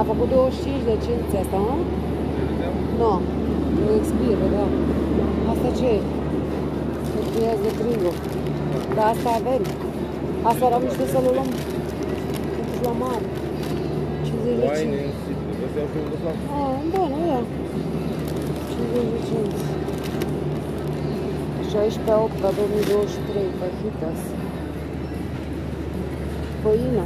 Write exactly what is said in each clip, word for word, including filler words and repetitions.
A făcut douăzeci și cinci de ce zice asta, nu? Nu. Nu expiră, da. Asta ce e? Hârtie de frigo. Dar asta avem. Asta eram niște să le luăm pentru la mare. cincizeci de cinci. Ah, bună, ia. cincizeci de cinci. șaisprezece opt două mii douăzeci și trei, fajitas. Făină.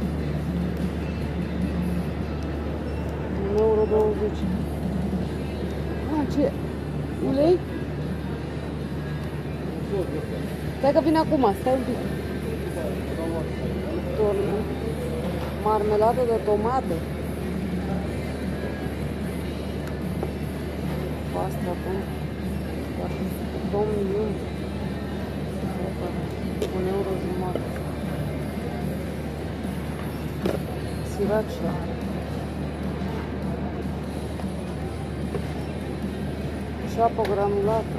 un euro douăzeci. Ah, ce? Ulei? Stai că vine acum, stai un pic. Marmeladă de tomate. Pasta cu domnul un euro jumătate. Sriracha. Și apă granulată.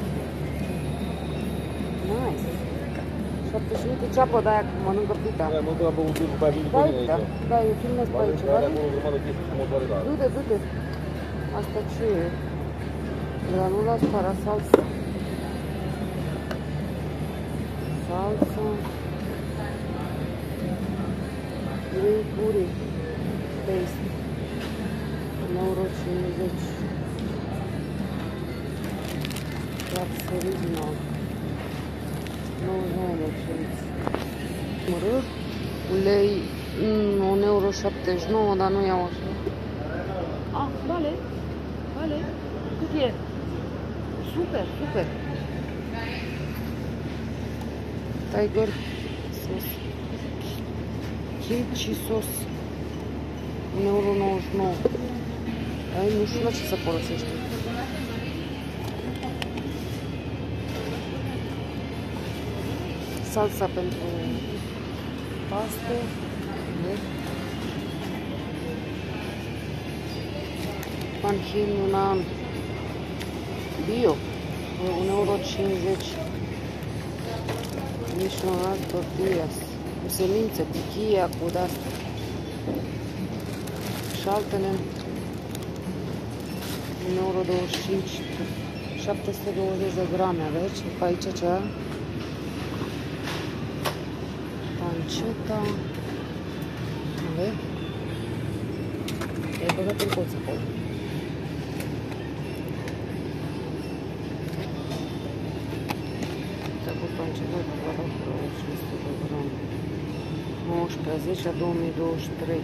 Nice. șaptezeci și opt de ceapă de aia, mănâncă pita. Da, mă duc la băutură, după aia vin după mine aici. Da, eu filmez pe aici, vale? Da. Du-te, du-te. Asta ce e? Granula spara salsa. Salsa. Green curry. Paste. un euro cincizeci. Lapse original. nouăzeci și nouă de cenți. Mărât. Ulei un euro șaptezeci și nouă, dar nu iau așa. Ah, vale. Vale. Cât e? Super, super. Tiger sos. Kimchi sos. un euro nouăzeci și nouă. Ai, nu știu la ce se folosește. Salsa pentru paste. Panhin Yunan bio, un euro cincizeci. Mișorat tortillas, cu semințe, pichia, cu de-astea. Și altele, un euro douăzeci și cinci, șapte sute douăzeci de grame aveți. Pe aici cea panceta. Vezi? E băgat în colț acolo. Panceta cu carofă, cinci sute de grame. nouăsprezece zece două mii douăzeci și trei.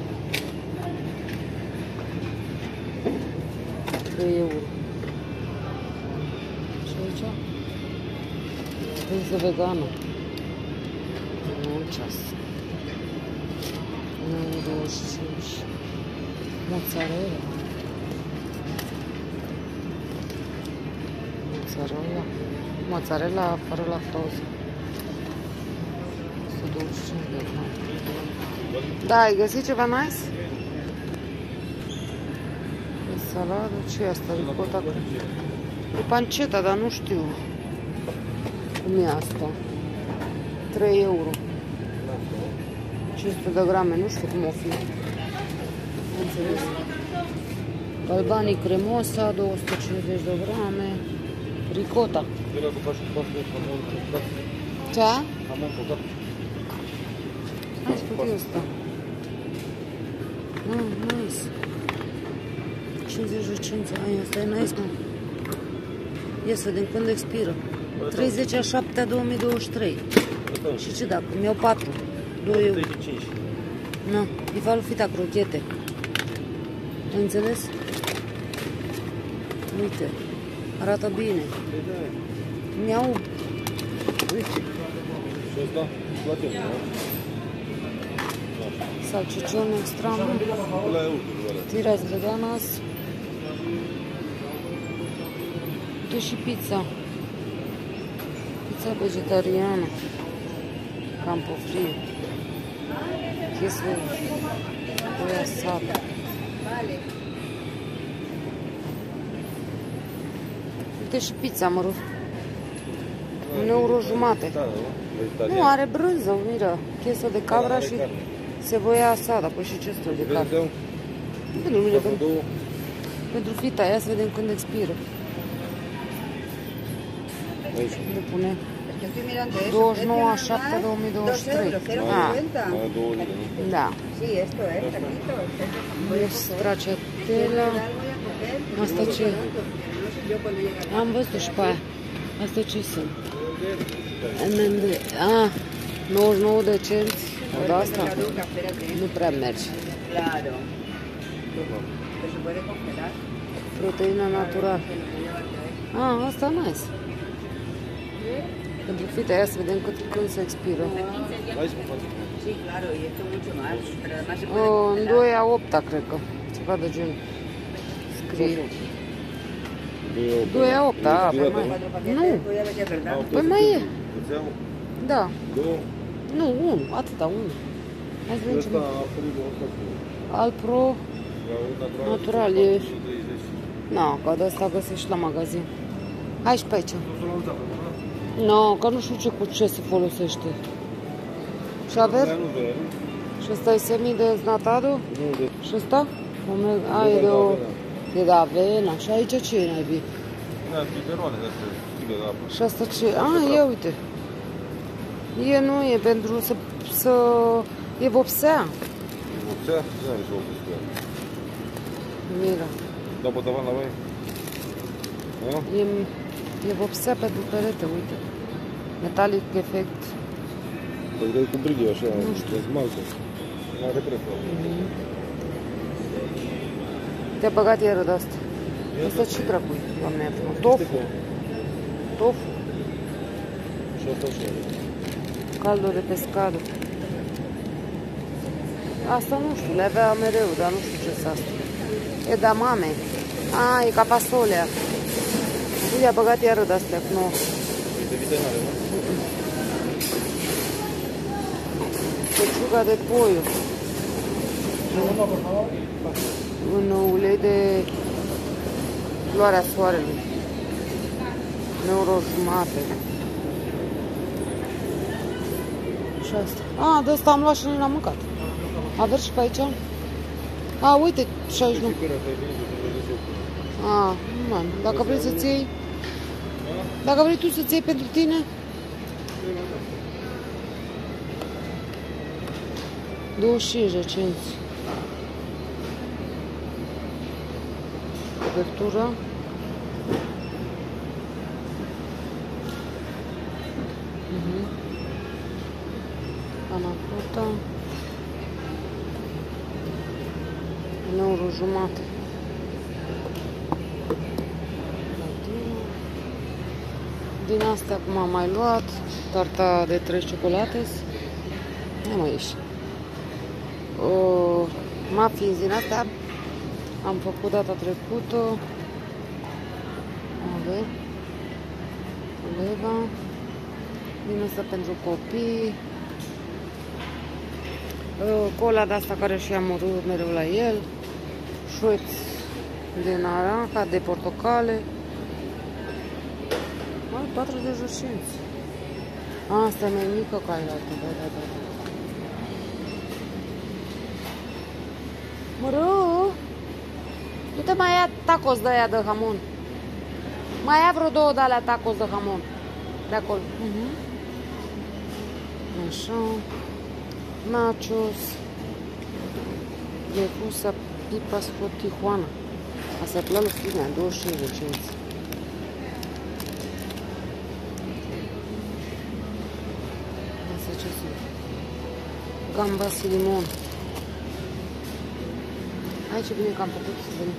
trei euro. Și aici? Pizza vegană. un ceas. un euro douăzeci și cinci. Mozzarella. Mozzarella. Mozzarella fără lactoză. o sută douăzeci și cinci de grame. Da, ai găsit ceva nice? E saladă, ce e asta? Ricota? E panceta, dar nu știu cum e asta. trei euro. cinci sute de grame, nu știu cum o fi. Înțeles? Galbanii cremosa, două sute cincizeci de grame. Ricota. Ce? Hai să făcut asta. Ah, nice. cincizeci de cinci. Ai, asta e nice, mă. Ia să vedem când expiră. treizeci a șapte două mii douăzeci și trei. Și ce dacă? Mi-au patru. doi euro. Na, e falufita crochete. Ai înțeles? Uite. Arată bine. Mi-au... Uite. Salcicione extra. Tiras veganas. Uite și pizza. Pizza vegetariană. Campo frio. Queso de asado. Uite și pizza, mă rog. Un euro jumate. Nu, are brânză, mira. Queso de cabra și cebolla asada. Păi și ce stă de carne? Pentru mine, Pentru pentru, două. pentru fita aia, să vedem când expiră. Aici. Le pune Yo estoy mirando eso. douăzeci și nouă a precio șapte două mii douăzeci și trei. normal, dos euros, Ah, cero cincuenta. Mai două lire, nu? da. Sí, esto es, taquito. E stracciatella. Asta ce? Am văzut și pe aia. Asta ce sunt? M and D. Ah, nouăzeci și nouă de cenți. O de asta? Nu prea merge. Claro. Que se puede congelar. Proteina natural. Ah, asta nice. Pentru fita aia să vedem cât, când se expiră. Hai să mă fac. Sí, claro, y esto mucho más. Pero además se puede O, în congelar. doi a opta, cred că. Ceva de gen. Scrie. doi a opta, a, păi mai. Cuatro paquetes, Nu, voy a ver si es verdad. păi mai e. Îți iau Da. două. Nu, unu, atâta, unu. Hai să vedem ce... Ăsta a apărut ăsta cu Alpro, natural. natural, e... Na, că de asta găsești la magazin. Hai și pe aici. Nu, că nu știu ce cu ce se folosește. Și avem? Nu vrea, nu? Și ăsta e semi-deznatado? Nu, de... Și ăsta? Omega- A, e de o... E de avena. Și aici ce e, naibii? Da, biberoane de astea, sticlă de apă. Și asta ce? A, ia uite. E, nu e pentru să... să... E vopsea. Vopsea? Nu are să o vopsea. Mira. Da, pe tavan la voi? Nu? E, e vopsea pentru perete, uite. Metallic efect. Păi dai cu brighe așa, Nu știu. de smaltă. Nu are preț. Te-a băgat iară de asta. Asta ce dracu e, doamne, iartă-mă? Tofu. Tofu. Și asta așa. Caldo de pescado. Asta nu știu, le avea mereu, dar nu știu ce-s asta. E de mame. A, e ca fasolea. Uite, a băgat iară de astea cu nouă. E de viterinare, nu? Pechuga de pollo. Un ulei de floarea soarelui. Euro jumate. Și asta. A, de asta am luat și nu l-am mâncat. Aveți și pe aici? A, uite, șaizeci și nouă. A, man, dacă vrei să-ți iei... Dacă vrei tu să-ți iei pentru tine... douăzeci și cinci de cenți. Cobertura. Mhm. Panacota. Un euro jumate. Din astea acum am mai luat. Tarta de trei ciocolate. Nu mai ieși. Uh, muffins din astea am făcut data trecută. Avem leva din asta pentru copii. Uh, cola de asta care și-am mereu la el. Șueț de naranja, de portocale. Ai, patruzeci de cenți. Asta e mai mică ca aia, da, da, da, da. Mără, du-te mai ia tacos de aia de hamon. Mai ia vreo două de alea tacos de hamon. De acolo. Uh-huh. Așa. Nachos. Lefusa pipas for Tijuana. Asta e planul scrisnea, douăzeci și cinci de cenți. Asta ce sunt? Gamba și limon. Hai ce bine că am făcut să vedem.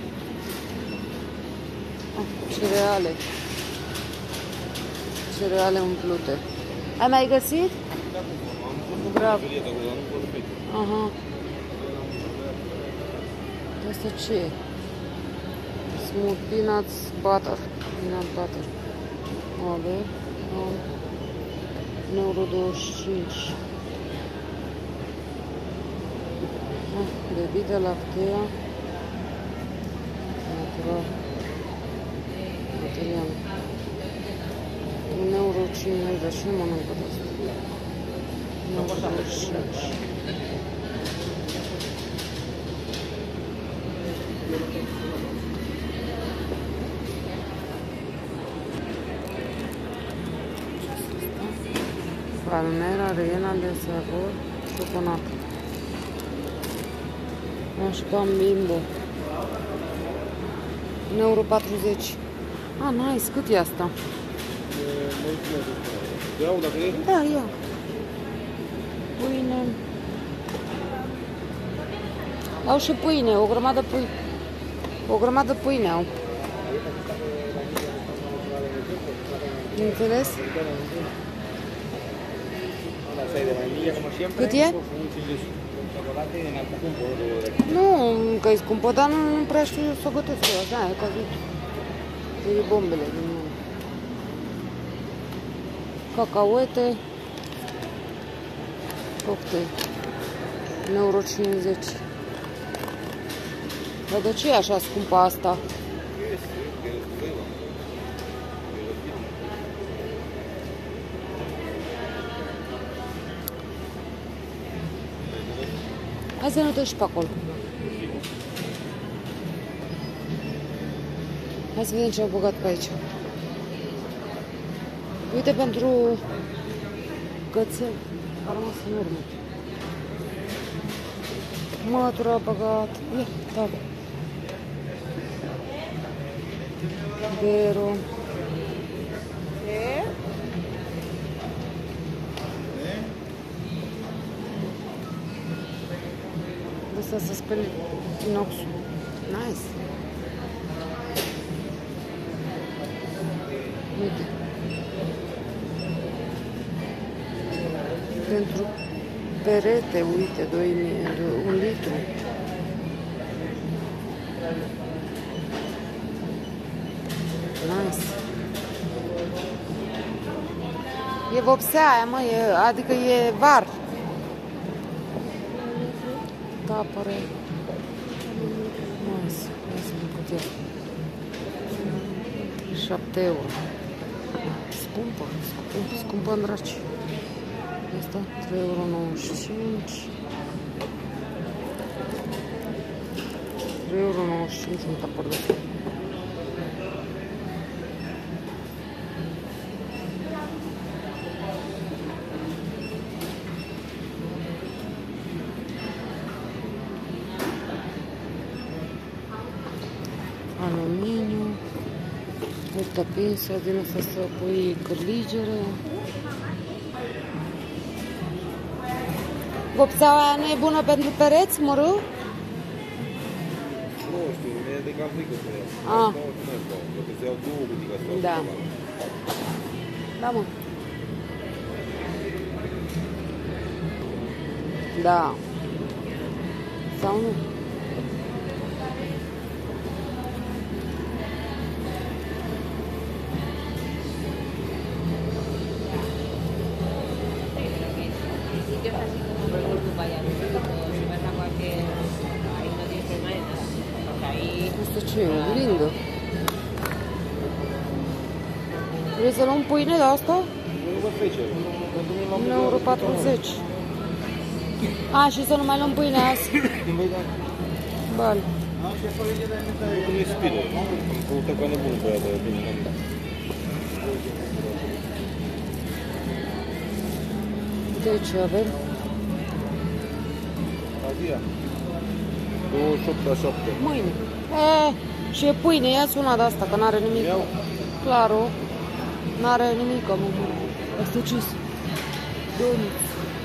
Oh, cereale. Cereale umplute. Ai mai găsit? Bravo. Aha. Asta ce e? Smooth peanuts butter. Peanut butter. Oale. un euro douăzeci și cinci. Ah, bebida lactea. Natural. Material. un euro cincizeci, dar și nu mănâncă de asta. un euro douăzeci și cinci. Palmera, Riena de sabor, ciocolată. Așcam Bimbo. un euro patruzeci. Ah, nice, cât e asta? Iau dacă e? Da, ia. Pâine. Au și pâine, o grămadă pâine. O grămadă pâine au. Înțeles? Cât e? Nu, că e scumpă, dar nu, nu prea știu să o gătesc eu. Da, e cazut. E bombele din mână. Cacaoete. Cocktail. un euro cincizeci. Dar de ce e așa scumpă asta? Hai să ne uităm și pe acolo. Hai să vedem ce au băgat pe aici. Uite pentru cățel. A rămas în urmă. Mătura a băgat. Ia, da. Vero. ¿Qué? Asta să speli inoxul. Nice. Uite. Pentru perete, uite, doi mii, un litru. Nice. E vopsea aia, mă, e, adică e var. Tapăre. Nice. Hai să vedem cât e. șapte euro. Scumpă, scumpă, scumpă în draci. Asta trei euro nouăzeci și cinci. trei euro nouăzeci și cinci un tapăr de foc. Aluminiu, multă pinsă din asta să pui cârligere. Vopseaua aia nu e bună pentru pereți, mărâu? Nu știu, e de cam mică cu ea. Ah. Dacă se iau două butica asta. Da. Da, mă. Da. Sau nu? Asta ce e? Oglindă. Vrei să luăm pâine de asta? un euro patruzeci. A, și să nu mai luăm pâine azi. Bani. Nu e spidă. Am căutat ca nebun pe aia de bine. De ce avem? Azia. douăzeci și opt la șapte. Mâine. E, și e pâine, ia-ți una de asta, că n-are nimic. Iau. Claro. N-are nimic, mă. Asta ce-s? Donuts.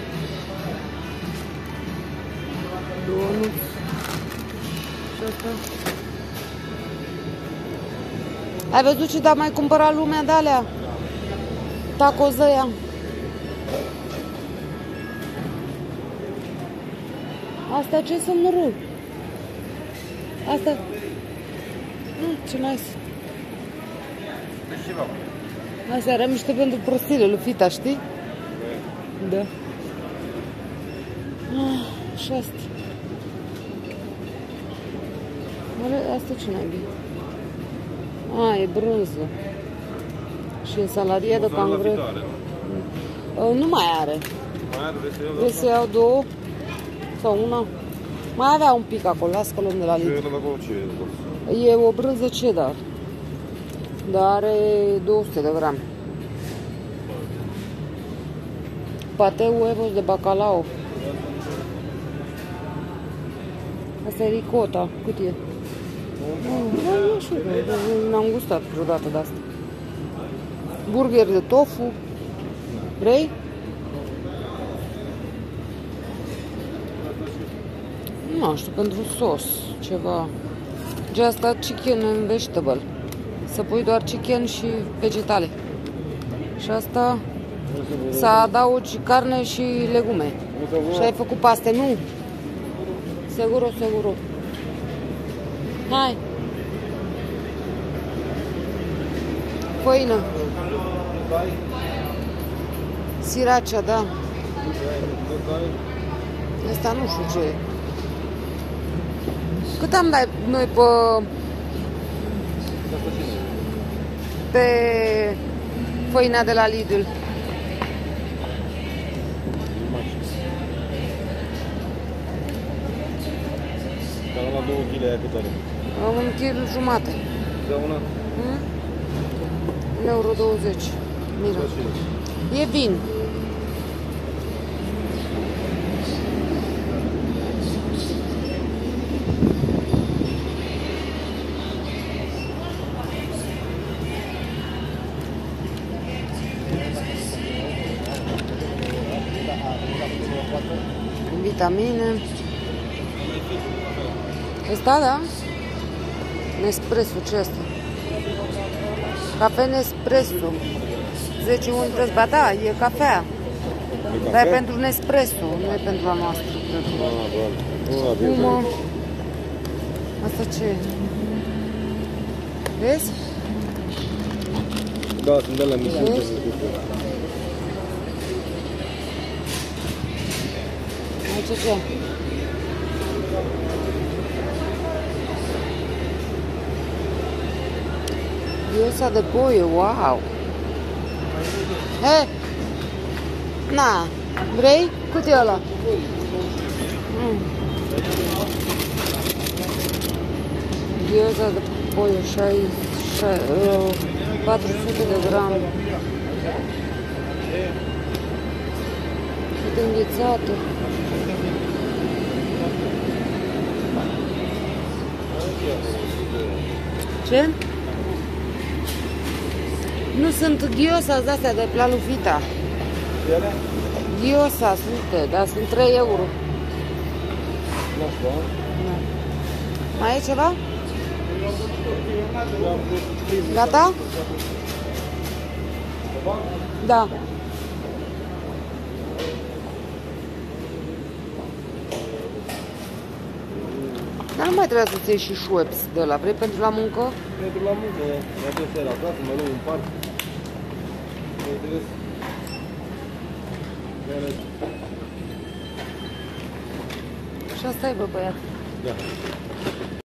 Donuts. Și asta? Ai văzut ce da mai cumpăra lumea de alea? Tacozăia. Asta ce sunt, mărul? Asta... Mm, ce nice. Asta era mișto pentru prostile lui Fita, știi? Da. Ah, și asta. Asta ce n-ai bine? Ah, e brânză. Și e salarie de cangre. Nu mai are. Mai are, vrei să iau? Vrei să iau două? Sau una? Mai avea un pic acolo, las că luăm de la Ce Lidl. e de acolo? Ce e de acolo? E o brânză cheddar. Dar are două sute de grame. pate huevos de bacalao. Asta e ricota. Cât e? Nu, nu știu, n-am gustat vreodată de asta. Burger de tofu. Vrei? Nu știu, pentru sos, ceva. Just a chicken and vegetable. Să pui doar chicken și vegetale. Și asta să adaugi carne și legume. Și ai făcut paste, nu? Seguro, seguro. Hai. Făină. Siracea, da. Asta nu știu ce e. Cât am dat noi pe... pe făina de la Lidl? Cam la două kilograme aia cât are? Am un kil jumate. Da, una? Hmm? un euro douăzeci. Mira. E vin. Vitamine. Ăsta, da? Nespresso, ce asta? Cafe Nespresso. zece un preț, ba da, e cafea. Dar e pentru Nespresso, nu e pentru a noastră. Umă. Asta ce e? Vezi? Da, sunt de la misiune. Aici ce? Gyoza de pollo, wow! He! Na! Vrei? Cât e ăla? Mm. Gyoza de pollo, patru sute de grame. Cât înghețată. Ce? Nu sunt gyoza astea de Planufita. Gyoza sunt, dar sunt trei euro. Da. Mai e ceva? Gata? Da. Dar nu mai trebuie să-ți iei și Schweppes de ăla. Vrei pentru la muncă? Pentru la muncă, mă duc seara acasă, mă luăm în parc. Și asta e, bă, băiat. Da.